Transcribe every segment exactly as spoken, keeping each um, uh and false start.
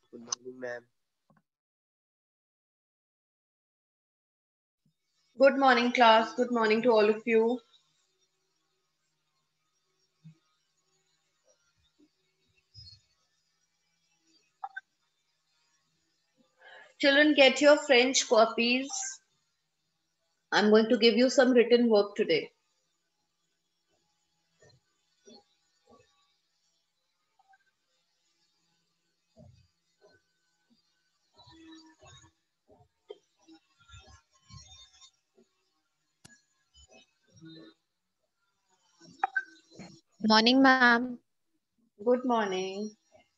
Good morning, ma'am. Good morning, class. Good morning to all of you. Children, get your French copies. I'm going to give you some written work today. Morning, ma'am. Good morning.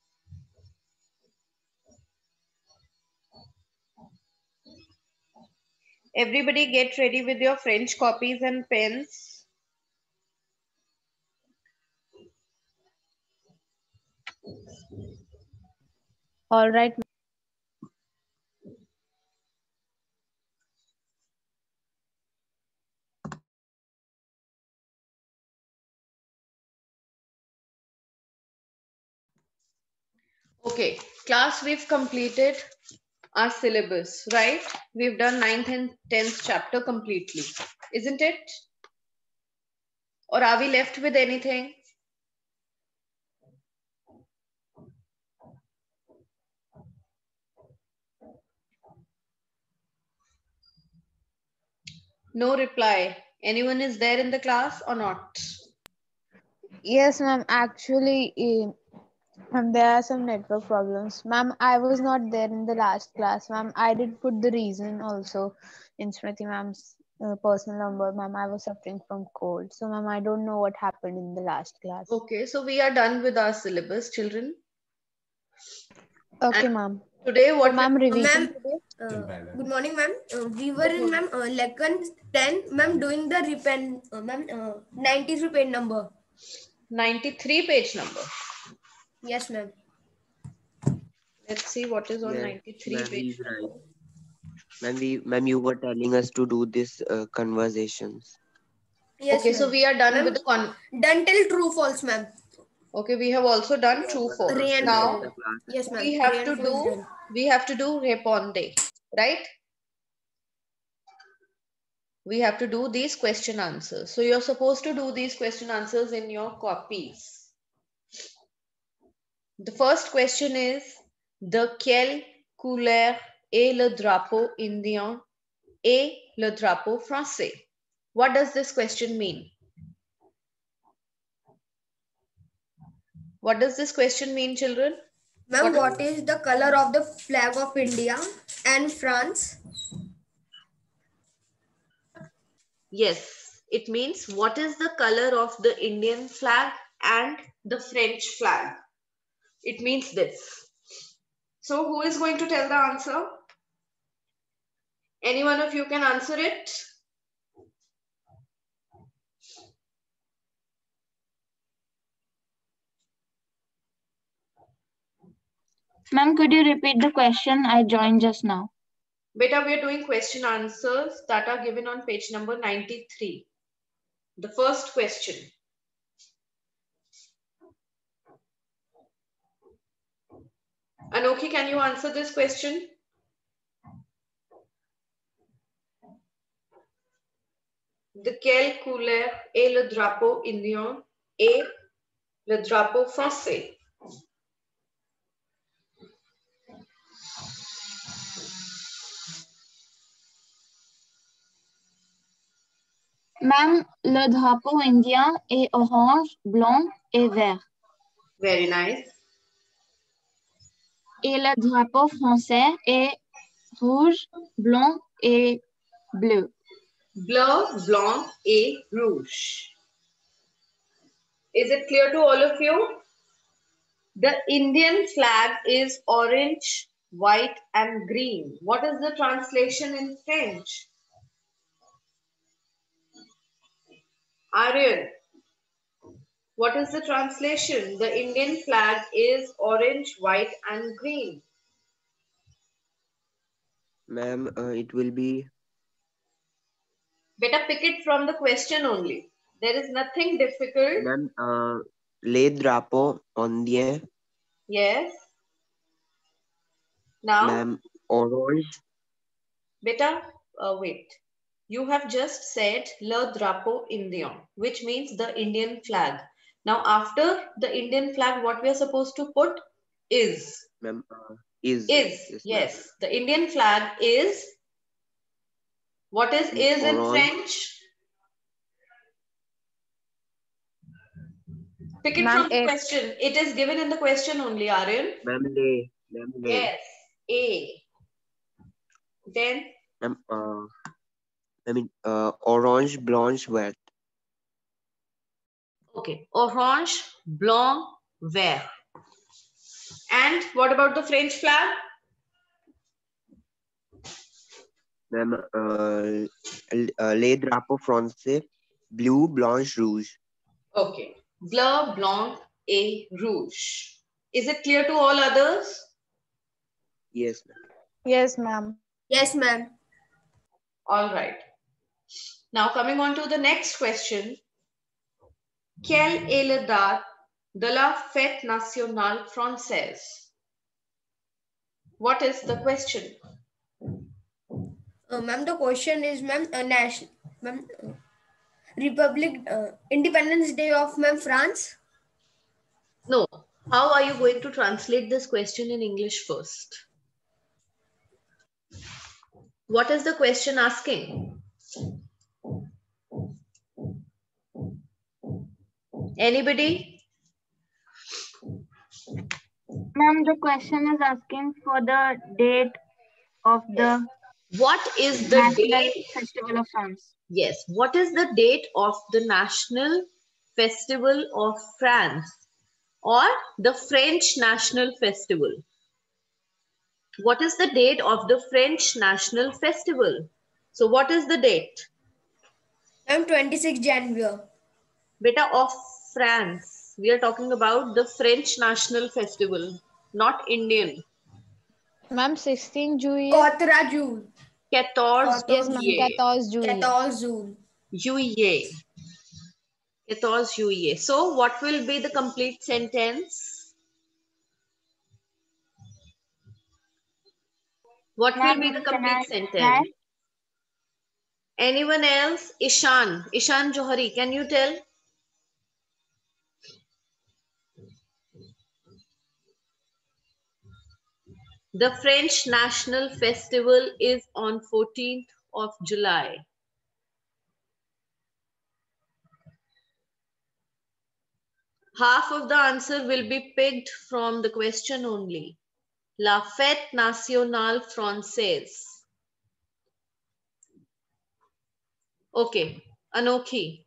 Everybody get ready with your French copies and pens. All right. Okay, class, we've completed our syllabus, right? We've done ninth and tenth chapter completely, isn't it? Or are we left with anything? No reply. Anyone is there in the class or not? Yes, ma'am. Actually, eh, ma'am, there are some network problems. Ma'am, I was not there in the last class. Ma'am, I did put the reason also in Smriti ma'am's uh, personal number. Ma'am, I was suffering from cold. So, ma'am, I don't know what happened in the last class. Okay, so we are done with our syllabus, children. Okay, And ma'am. today, So, what we ma'am, Uh, ma'am, revision today? uh, good morning, ma'am. Uh, we were Good in, morning. ma'am, uh, lesson ten, ma'am, doing the repen, uh, ma'am, uh, ninety-three page number. ninety-three page number. Yes, ma'am. Let's see what is on Yes, ninety-three ma'am, page he's right. number. Ma'am, we, ma'am, you were telling us to do this uh, conversations. Yes, Okay, so ma'am. we are done with Ma'am, the con. done till true false, ma'am. Okay, we have also done Yeah, true but false. Re and rest Now false. the class. Yes, ma'am. we Re have and to false do done. we have to do répondez, right? We have to do these question answers. So you're supposed to do these question answers in your copies. The first question is, de quelle couleur est le drapeau indien et le drapeau français? What does this question mean? What does this question mean, children? Ma'am, What? what is the color of the flag of India and France? Yes, it means what is the color of the Indian flag and the French flag? It means this. So who is going to tell the answer? Any one of you can answer it? Ma'am, could you repeat the question? I joined just now. Beta, we are doing question answers that are given on page number ninety-three. The first question. Anoki, can you answer this question? De quelle couleur est le drapeau indien et le drapeau français? Ma'am, le drapeau indien est orange, blanc et vert. Very nice. Et le drapeau français est rouge, blanc et bleu. Bleu, blanc et rouge. Is it clear to all of you? The Indian flag is orange, white, and green. What is the translation in French? Aryan, what is the translation? The Indian flag is orange, white, and green. Ma'am, uh, it will be, Better pick it from the question only. There is nothing difficult. ma'am, uh, les drapeaux indiens Yes. Now, Ma'am, orange. beta, uh, wait. You have just said le drapeau indien, which means the Indian flag. Now, after the Indian flag, what we are supposed to put is. Ma'am, uh, is. Is. Yes, ma'am. Yes. The Indian flag is. What is Mm, is in orange. French? Pick it Ma'am, from the A. question. It is given in the question only, Aryan. Ma'am, lay. Ma'am, lay. Yes. A. Then. Ma'am, uh, I mean, uh, orange, blanche, vert. Okay. Orange, blanc, vert. And what about the French flag? Ma'am, uh, uh, les drapeaux français, blue, blanche, rouge. Okay. Bleu, blanc, et rouge. Is it clear to all others? Yes, ma'am. Yes, ma'am. Yes, ma'am. All right. Now coming on to the next question. Quelle est la date de la fête nationale française? What is the question? Uh, ma'am, the question is, ma'am, uh, national, ma'am, uh, Republic, uh, Independence Day of ma'am France. No. How are you going to translate this question in English first? What is the question asking? Anybody? Ma'am, the question is asking for the date of the What is the National date? Festival of France. Yes. What is the date of the National Festival of France or the French National Festival? What is the date of the French National Festival? So what is the date? Ma'am, twenty-sixth January. Beta, of France. We are talking about the French National Festival, not Indian. Ma'am, sixteenth Juillet. Quatorze June. quatorze Yes, ma'am. juillet. fourteen Juillet. quatorze June. Juillet. quatorze juillet. So what will be the complete sentence? What will Ma'am, be the can I complete sentence? try? Anyone else? Ishan. Ishan Johari, can you tell? The French National Festival is on fourteenth of July. Half of the answer will be picked from the question only. La Fête Nationale Française. Okay, Anokhi.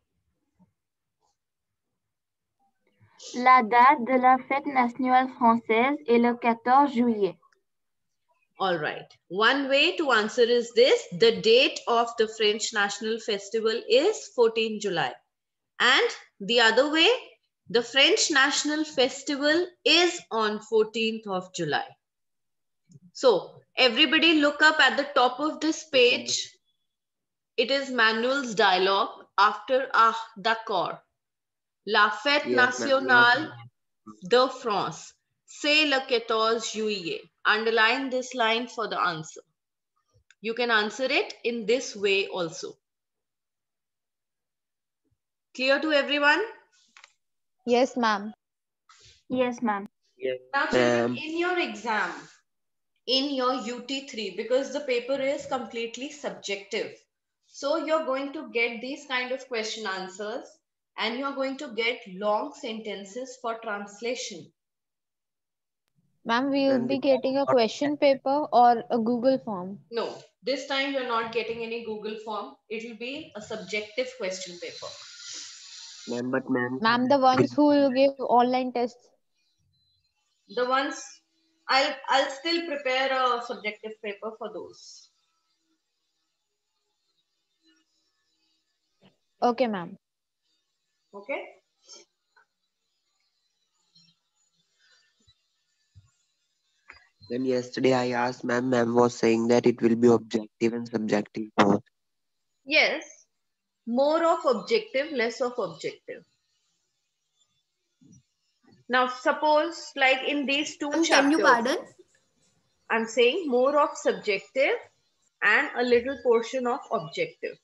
La date de la fête nationale française est le quatorze juillet. All right. One way to answer is this. The date of the French National Festival is fourteenth July. And the other way, the French National Festival is on fourteenth of July. So everybody look up at the top of this page. It is Manuel's dialogue after Ah, d'accord. La Fête Yes, ma'am. Nationale de France. C'est le quatorze juillet. Underline this line for the answer. You can answer it in this way also. Clear to everyone? Yes, ma'am. Yes, ma'am. Yes, Now, children, ma'am. in your exam, in your U T three, because the paper is completely subjective. So you're going to get these kind of question answers and you're going to get long sentences for translation. Ma'am, we will Ma'am, be the- getting a question paper or a Google form. No, this time you're not getting any Google form. It will be a subjective question paper. Ma'am, but ma'am. Ma'am, the ones who will give online tests. The ones, I'll, I'll still prepare a subjective paper for those. Okay, ma'am. Okay. Then yesterday I asked ma'am, ma'am was saying that it will be objective and subjective both. Yes, more of objective, less of objective. Now, suppose like in these two Ma'am, chapters. can you pardon? I'm saying more of subjective and a little portion of objective.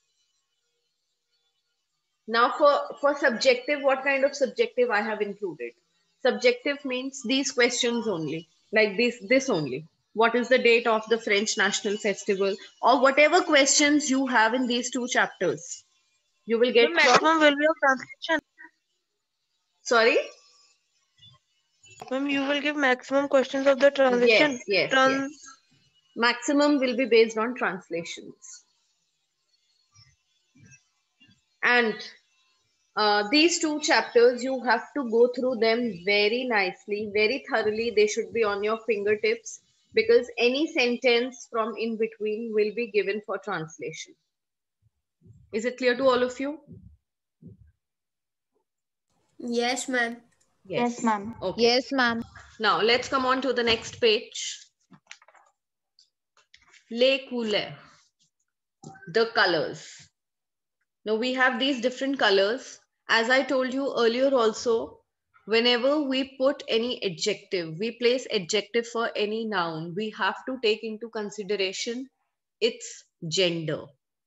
Now for, for subjective, what kind of subjective I have included? Subjective means these questions only, like this, this only. What is the date of the French National Festival? Or whatever questions you have in these two chapters. You will get The from... maximum will be of translation. Sorry? Ma'am, you will give maximum questions of the translation. Yes, yes, Tran yes. Maximum will be based on translations. And uh, these two chapters, you have to go through them very nicely, very thoroughly. They should be on your fingertips because any sentence from in between will be given for translation. Is it clear to all of you? Yes, ma'am. Yes, ma'am. Okay. Yes, ma'am. Now let's come on to the next page. Les couleurs, the colors. Now we have these different colors. As I told you earlier also, whenever we put any adjective, we place adjective for any noun, we have to take into consideration its gender.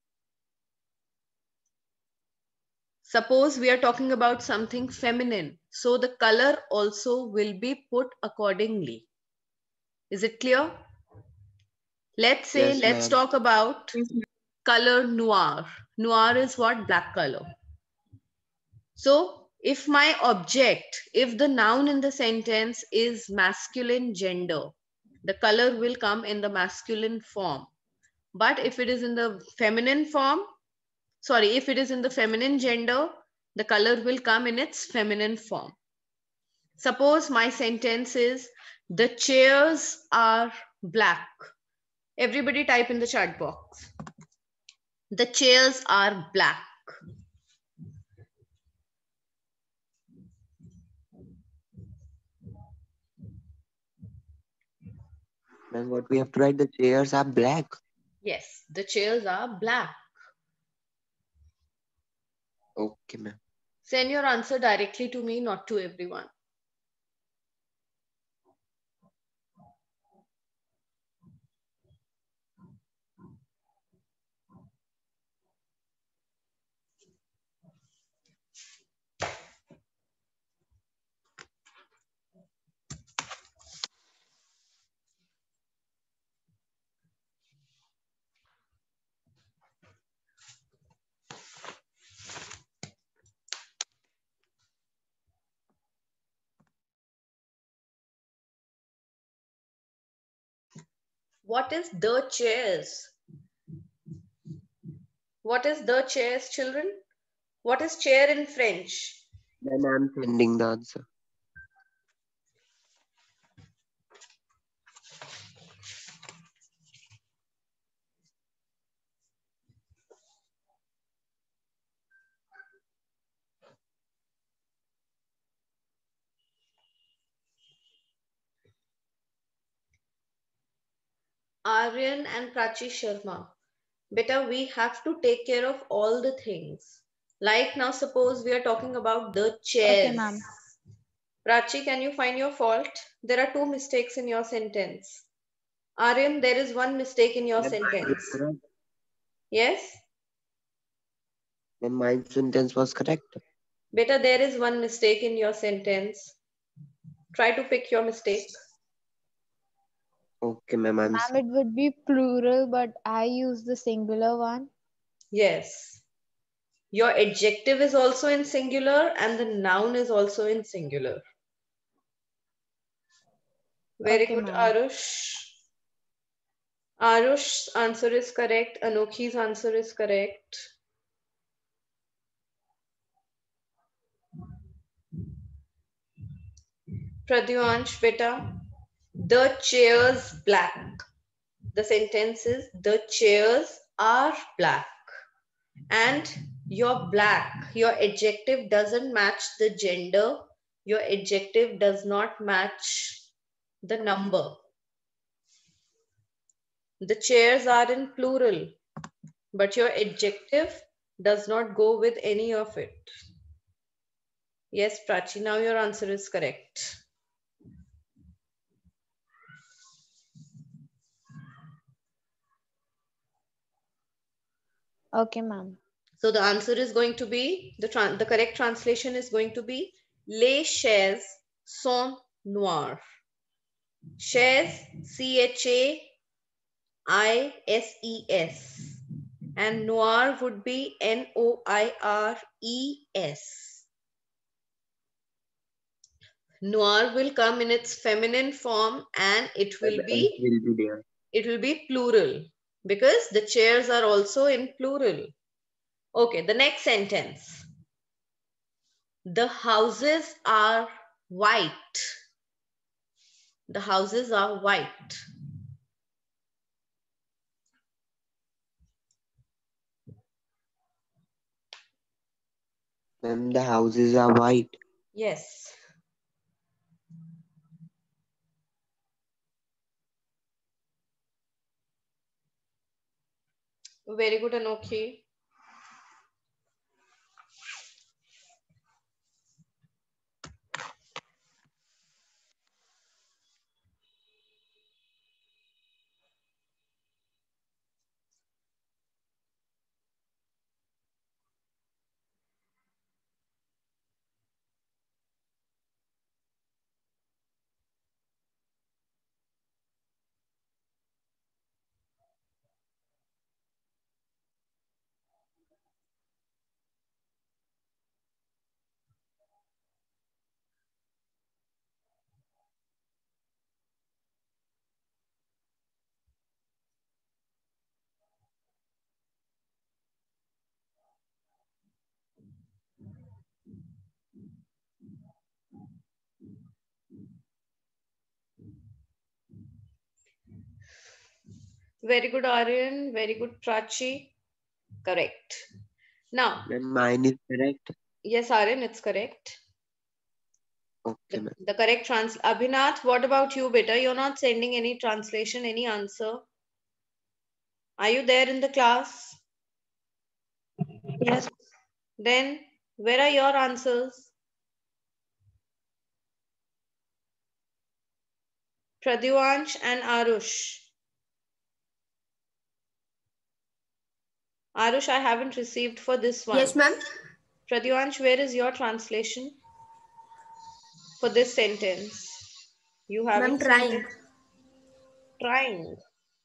Suppose we are talking about something feminine, so the color also will be put accordingly. Is it clear? Let's say, Yes, let's ma'am. talk about color noir. Noir is what? Black color. So if my object, if the noun in the sentence is masculine gender, the color will come in the masculine form. But if it is in the feminine form, sorry, if it is in the feminine gender, the color will come in its feminine form. Suppose my sentence is, the chairs are black. Everybody type in the chat box. The chairs are black. Ma'am, what we have to write, the chairs are black. Yes, the chairs are black. Okay, ma'am. Send your answer directly to me, not to everyone. What is the chairs? What is the chairs, children? What is chair in French? Then I'm sending the answer. Aryan and Prachi Sharma. Beta, we have to take care of all the things. Like now, suppose we are talking about the chairs. Okay, ma'am. Prachi, can you find your fault? There are two mistakes in your sentence. Aryan, there is one mistake in your Ma'am, mine is sentence. correct. Yes? Ma'am, my sentence was correct. Beta, there is one mistake in your sentence. Try to pick your mistake. Okay, ma'am. I'm Ma'am, it would be plural, but I use the singular one. Yes. Your adjective is also in singular and the noun is also in singular. Very Okay, good, ma'am. Arush. Arush's answer is correct. Anokhi's answer is correct. Pradyuansh, beta, the chairs black. The sentence is, the chairs are black. And your black, your adjective doesn't match the gender. Your adjective does not match the number. The chairs are in plural, but your adjective does not go with any of it. Yes, Prachi, now your answer is correct. Okay, ma'am. So the answer is going to be, the, the correct translation is going to be Les chaises sont noires. Chaises, C H A I S E S. And noir would be N O I R E S. Noir will come in its feminine form and it will The S be, will be there. it will be plural because the chairs are also in plural. Okay, the next sentence. The houses are white. The houses are white. Ma'am, the houses are white. Yes. Very good, Anokhi. Very good, Aryan. Very good, Prachi. Correct. Now, Ma'am, mine is correct. yes, Aryan, it's correct. Okay, The, ma'am. the correct trans. Abhinath, what about you, beta? You're not sending any translation, any answer. Are you there in the class? Yes. Then, where are your answers? Pradyuvansh and Arush. Arush, I haven't received for this one. Yes, ma'am. Pradyuvansh, where is your translation for this sentence? You Ma'am, haven't sent trying. it? Trying.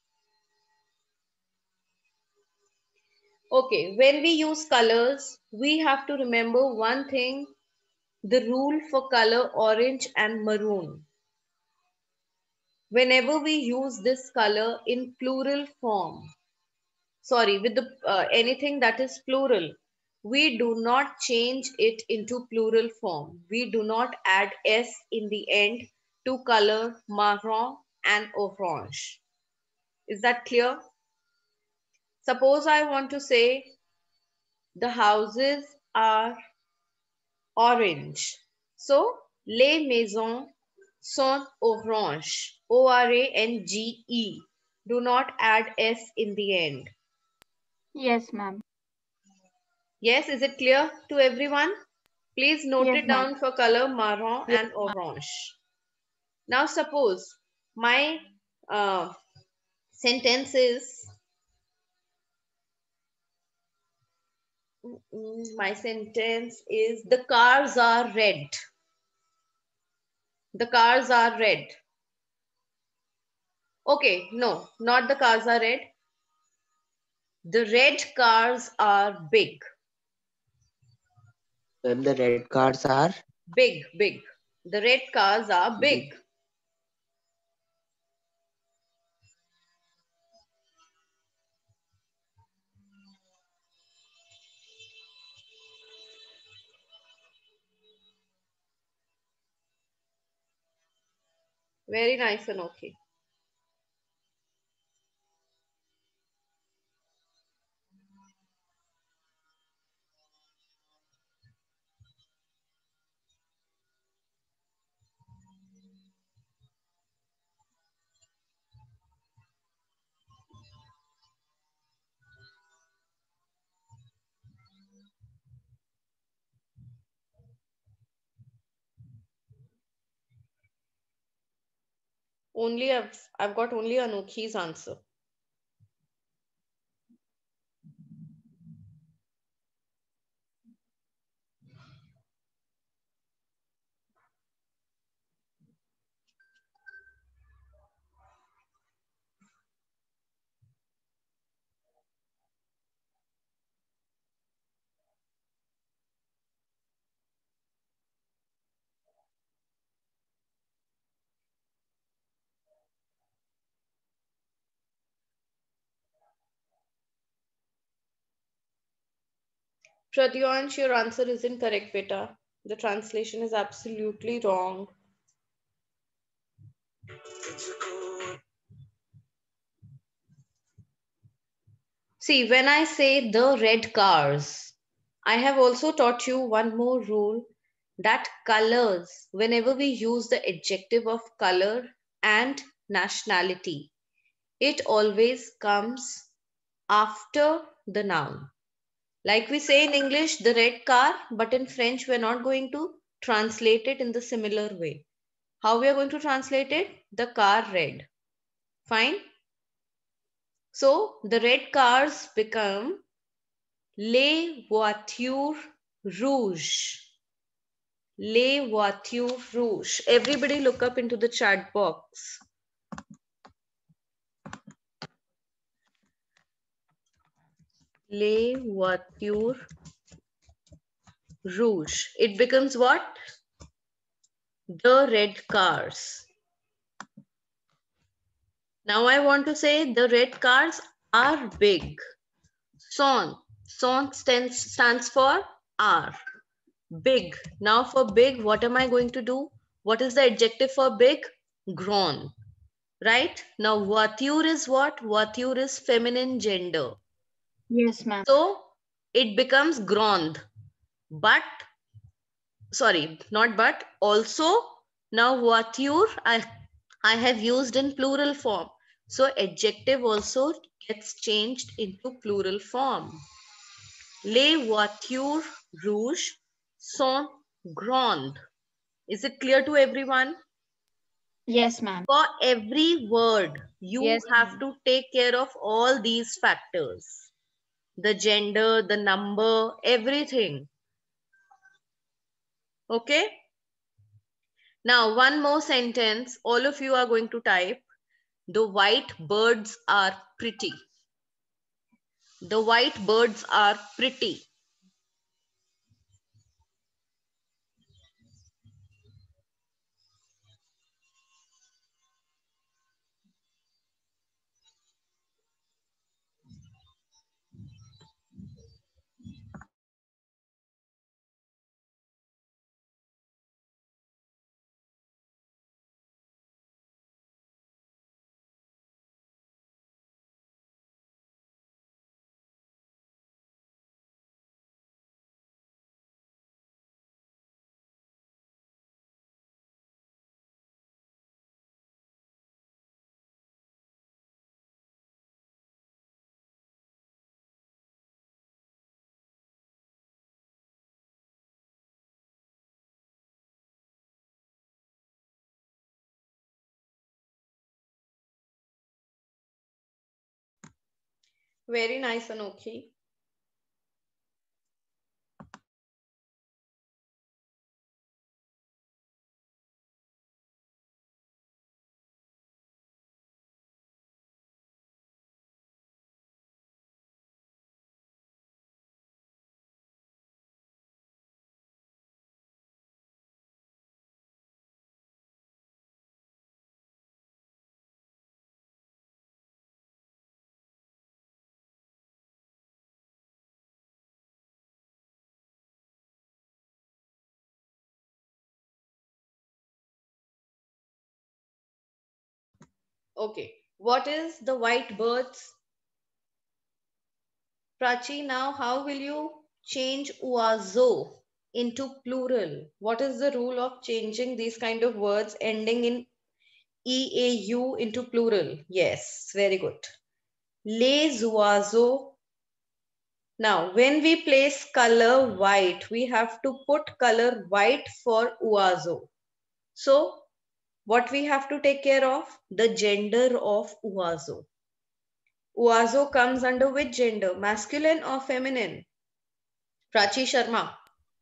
Okay, when we use colors, we have to remember one thing, the rule for color orange and maroon. Whenever we use this color in plural form, sorry, with the uh, anything that is plural, we do not change it into plural form. We do not add S in the end to color marron and orange. Is that clear? Suppose I want to say the houses are orange. So, les maisons sont orange. O R A N G E. Do not add S in the end. Yes, ma'am. Yes, is it clear to everyone? Please note Yes, it ma'am. down for color marron Yes, and orange. Now, suppose my uh, sentence is my sentence is the cars are red. The cars are red. Okay, no, not the cars are red. The red cars are big. Ma'am, the red cars are Big, big. The red cars are big. Very nice, Anokhi. Only I've I've got only Anokhi's answer. Pratyansh, your answer is incorrect, beta. The translation is absolutely wrong. See, when I say the red cars, I have also taught you one more rule, that colors, whenever we use the adjective of color and nationality, it always comes after the noun. Like we say in English, the red car, but in French, we're not going to translate it in the similar way. How we are going to translate it? The car red. Fine. So the red cars become les voitures rouges. Les voitures rouges. Everybody look up into the chat box. Les voitures rouges. It becomes what? The red cars. Now I want to say the red cars are big. Son. Son stands, stands for are. Big. Now for big, what am I going to do? What is the adjective for big? Grand. Right? Now voiture is what? Voiture is feminine gender. Yes, ma'am. So it becomes grand. But, sorry, not but, also now voiture I, I have used in plural form. So adjective also gets changed into plural form. Les voitures rouges sont grandes. Is it clear to everyone? Yes, ma'am. For every word, you Yes, have ma'am. to take care of all these factors. The gender, the number, everything. Okay? Now, one more sentence. All of you are going to type. The white birds are pretty. The white birds are pretty. Very nice, Anokhi. Okay. What is the white birds? Prachi, now how will you change oiseau into plural? What is the rule of changing these kind of words ending in E A U into plural? Yes, very good. Les oiseaux. Now, when we place color white, we have to put color white for oiseau. So, what we have to take care of? The gender of oiseau. Oiseau comes under which gender? Masculine or feminine? Prachi Sharma.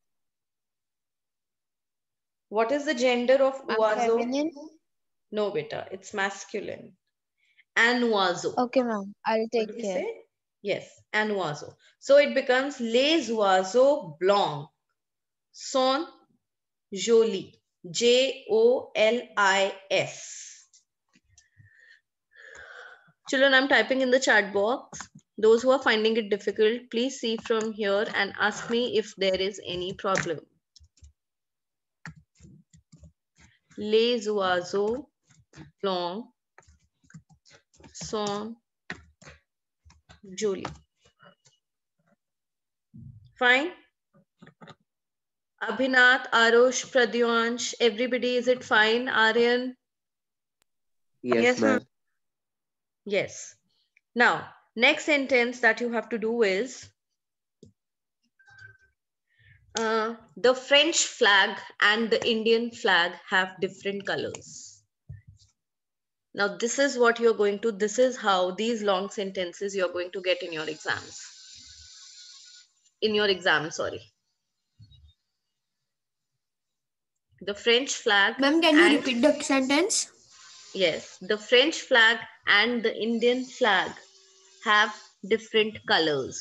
What is the gender of I'm oiseau? feminine. No, beta, it's masculine. An oiseau. Okay, ma'am. I'll What take do we care. say? Yes, an oiseau. So it becomes les oiseaux blancs sont jolis. J O L I S. Children, I'm typing in the chat box. Those who are finding it difficult, please see from here and ask me if there is any problem. Les oiseaux blancs sont jolis. Fine. Abhinath, Arush, Pradyansh, everybody, is it fine? Aryan? Yes, Yes, ma'am. ma'am. Yes. Now, next sentence that you have to do is uh, the French flag and the Indian flag have different colors. Now, this is what you're going to, this is how these long sentences you're going to get in your exams. In your exam, sorry. The French flag. Ma'am, can you and- repeat the sentence? Yes, the French flag and the Indian flag have different colors.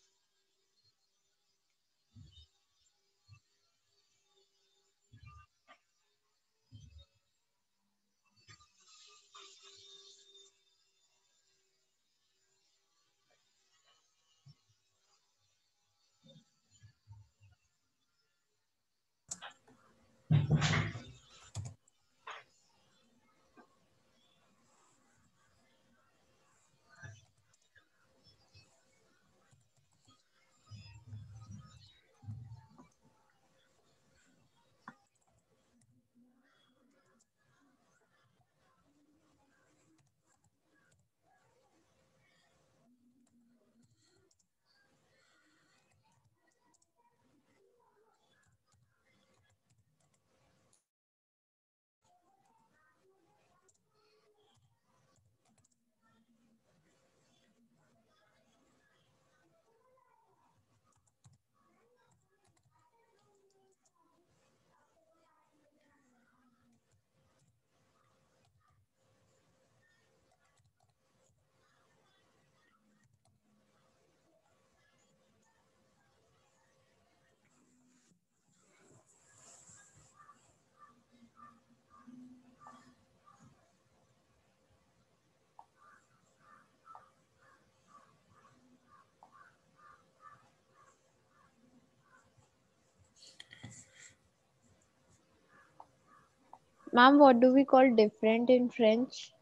Ma'am, what do we call different in French?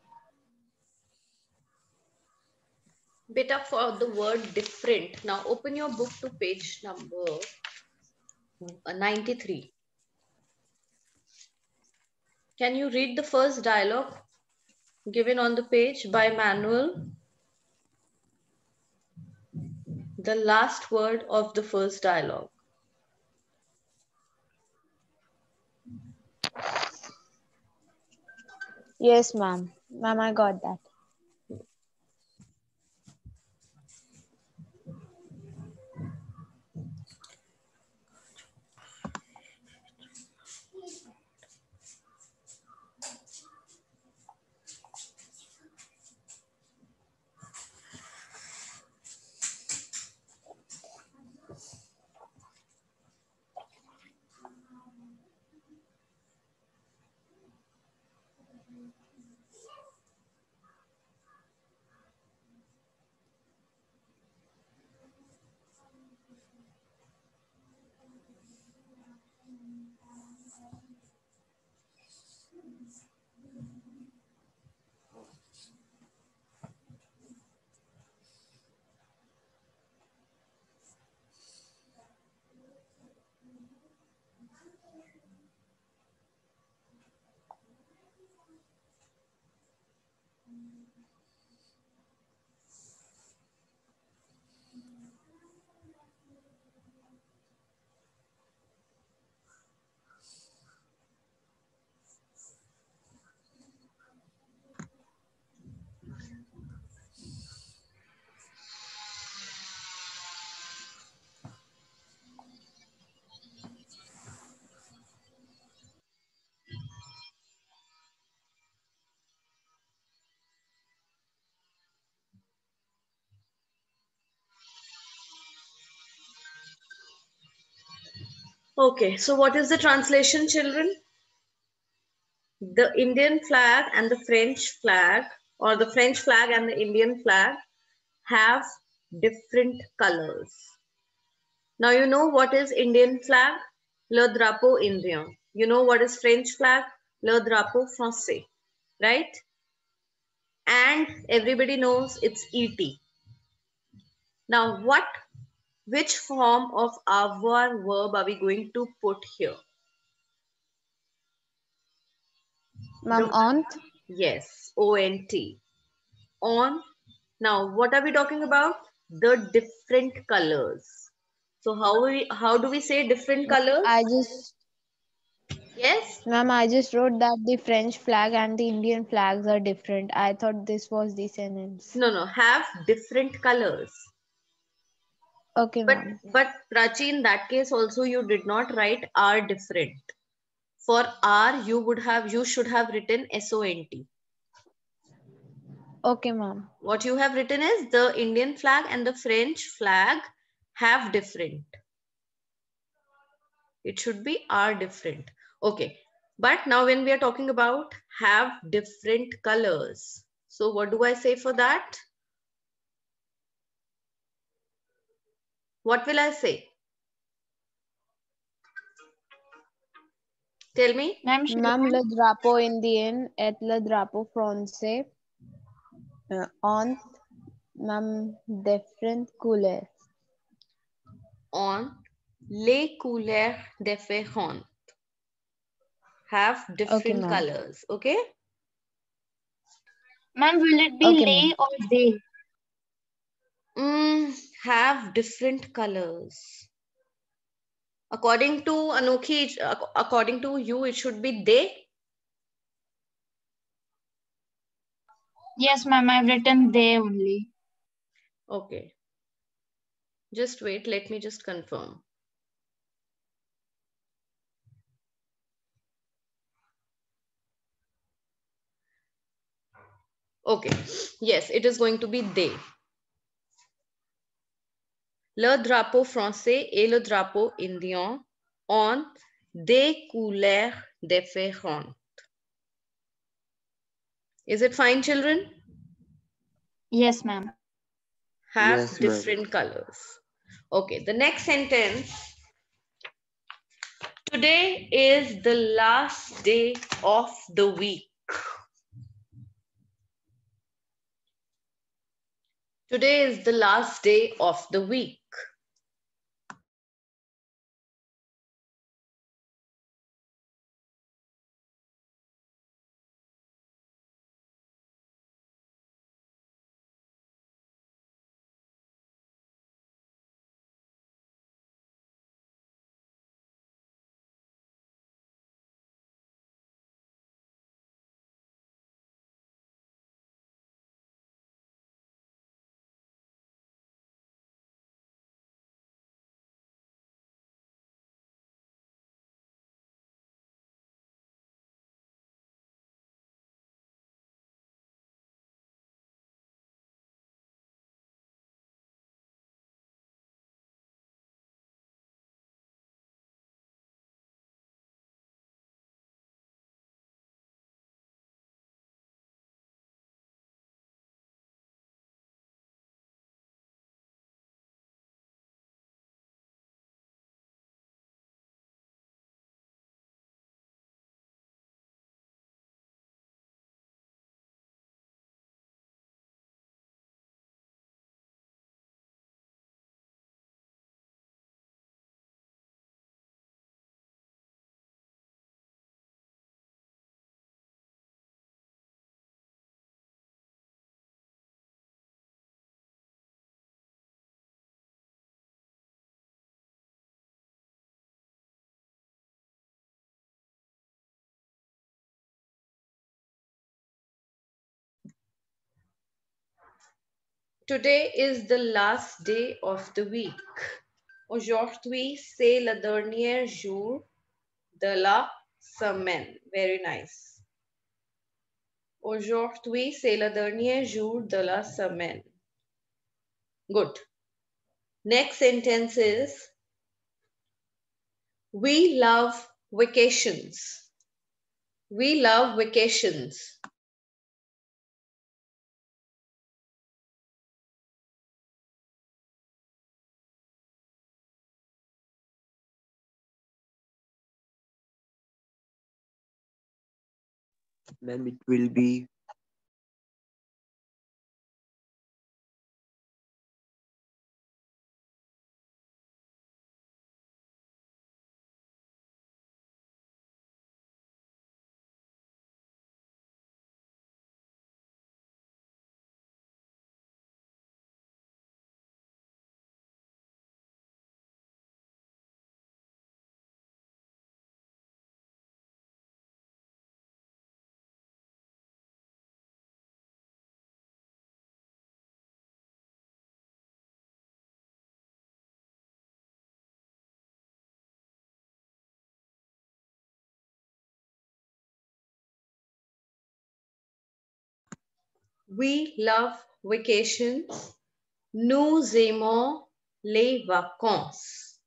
Beta, for the word different. Now open your book to page number ninety-three. Can you read the first dialogue given on the page by Manuel? The last word of the first dialogue. Yes, ma'am. Ma'am, I got that. Okay, so what is the translation, children? The Indian flag and the French flag, or the French flag and the Indian flag, have different colors. Now you know what is Indian flag? Le drapeau indien. You know what is French flag? Le drapeau français. Right? And everybody knows it's E T. Now what, which form of avoir verb are we going to put here? Ma'am, aunt. Yes, O N T. On. Now what are we talking about? The different colors. So how we how do we say different colors? I just, Yes? ma'am, I just wrote that the French flag and the Indian flags are different. I thought this was the sentence. No, no, have different colors. Okay, But ma'am. but Prachi, in that case also you did not write are different. For are you would have you should have written S O N T. Okay, ma'am. What you have written is the Indian flag and the French flag have different. It should be are different. Okay. But now when we are talking about have different colors. So what do I say for that? What will I say? Tell me. Ma'am, shall Ma'am, I? le drapeau indien et le drapeau français uh, ont, ma'am, different couleurs. On les couleurs différentes. Have different ma'am. colors. Okay. Ma'am, will it be Okay, lay ma'am. or they? Mm, have different colors. According to Anokhi, according to you, it should be they. Yes, ma'am, I've written they only. Okay. Just wait, let me just confirm. Okay. Yes, it is going to be they. Le drapeau français et le drapeau indien ont des couleurs différentes. Is it fine, children? Yes, ma'am. Have Yes, ma'am. different colors. Okay, the next sentence. Today is the last day of the week. Today is the last day of the week. Today is the last day of the week. Aujourd'hui, c'est le dernier jour de la semaine. Very nice. Aujourd'hui, c'est le dernier jour de la semaine. Good. Next sentence is, we love vacations. We love vacations. Ma'am, it will be We love vacations. Nous aimons les vacances.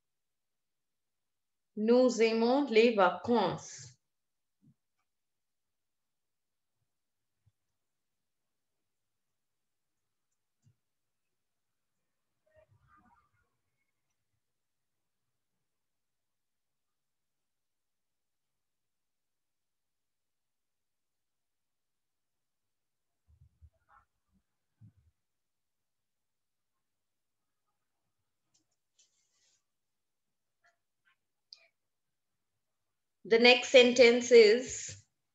Nous aimons les vacances. The next sentence is,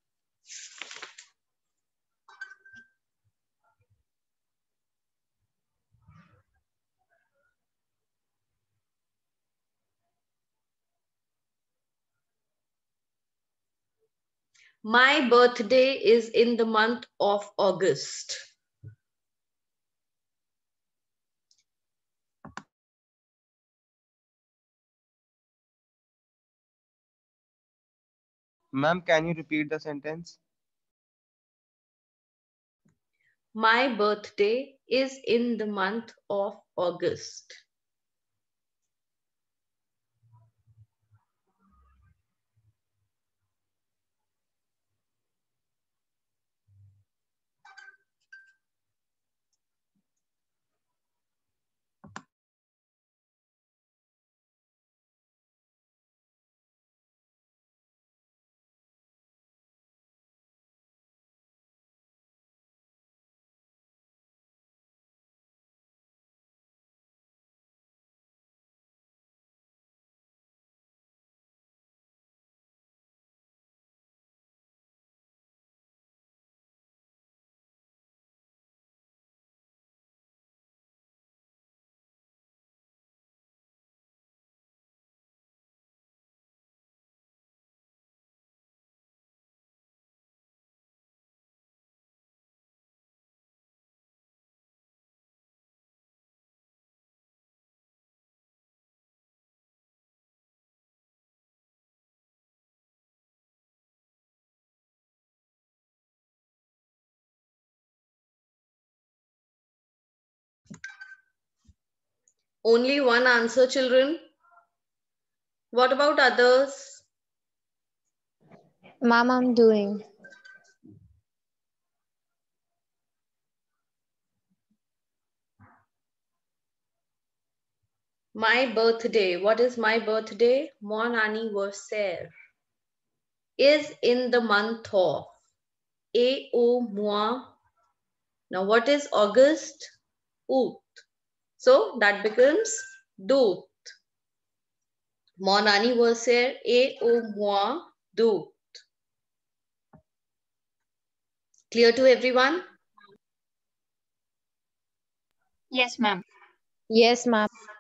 my birthday is in the month of August. Ma'am, can you repeat the sentence? My birthday is in the month of August. Only one answer, children. What about others? Ma'am, I'm doing. My birthday. What is my birthday? Mon anniversaire. Is in the month of. Et au mois. Now what is August? Août. So that becomes d'août. Mon anniversaire est au mois d'août. Clear to everyone? Yes, ma'am. Yes, ma'am.